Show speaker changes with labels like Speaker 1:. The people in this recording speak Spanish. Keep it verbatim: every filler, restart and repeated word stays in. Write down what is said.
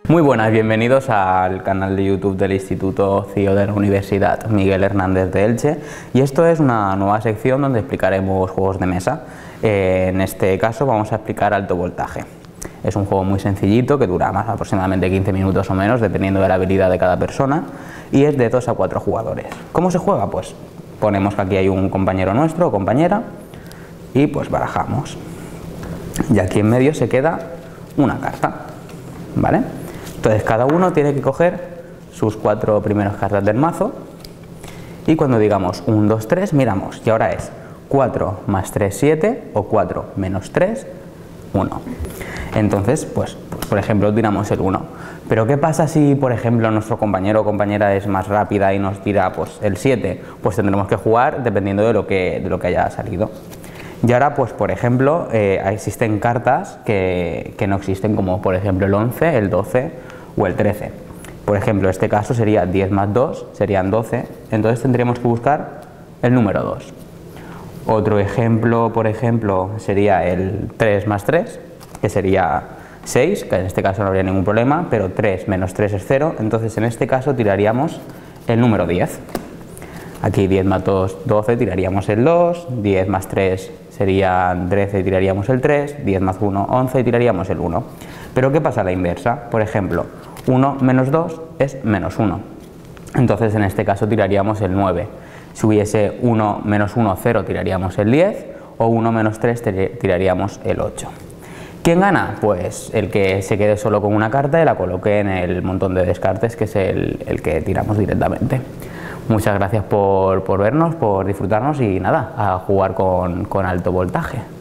Speaker 1: Muy buenas, bienvenidos al canal de YouTube del Instituto C I O de la Universidad Miguel Hernández de Elche, y esto es una nueva sección donde explicaremos juegos de mesa. Eh, en este caso vamos a explicar Alto Voltaje. Es un juego muy sencillito que dura más aproximadamente quince minutos o menos dependiendo de la habilidad de cada persona, y es de dos a cuatro jugadores. ¿Cómo se juega? Pues ponemos que aquí hay un compañero nuestro o compañera y pues barajamos, y aquí en medio se queda una carta, ¿vale? Entonces cada uno tiene que coger sus cuatro primeras cartas del mazo y cuando digamos uno, dos, tres miramos, y ahora es cuatro más tres, siete, o cuatro menos tres, uno. Entonces, pues, pues por ejemplo tiramos el uno. Pero ¿qué pasa si por ejemplo nuestro compañero o compañera es más rápida y nos tira pues el siete? Pues tendremos que jugar dependiendo de lo que, de lo que haya salido. Y ahora, pues por ejemplo, eh, existen cartas que, que no existen, como por ejemplo el once, el doce o el trece. Por ejemplo, este caso sería diez más dos, serían doce, entonces tendríamos que buscar el número dos. Otro ejemplo, por ejemplo, sería el tres más tres, que sería seis, que en este caso no habría ningún problema, pero tres menos tres es cero, entonces en este caso tiraríamos el número diez. Aquí diez más dos, doce, tiraríamos el dos, diez más tres sería trece, tiraríamos el tres, diez más uno, once, y tiraríamos el uno. Pero ¿qué pasa a la inversa? Por ejemplo, uno menos dos es menos uno. Entonces en este caso tiraríamos el nueve. Si hubiese uno menos uno, cero, tiraríamos el diez, o uno menos tres, tiraríamos el ocho. ¿Quién gana? Pues el que se quede solo con una carta y la coloque en el montón de descartes, que es el, el que tiramos directamente. Muchas gracias por, por vernos, por disfrutarnos, y nada, a jugar con, con Alto Voltaje.